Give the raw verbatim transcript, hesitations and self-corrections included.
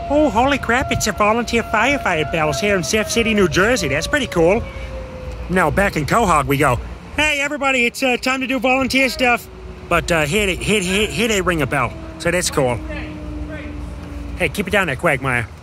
Oh, holy crap, it's a volunteer firefighter bells here in Surf City, New Jersey. That's pretty cool. Now, back in Quahog we go. Hey, everybody, it's uh, time to do volunteer stuff. But uh, here, they, here, here, here they ring a bell, so that's cool. Hey, keep it down there, Quagmire.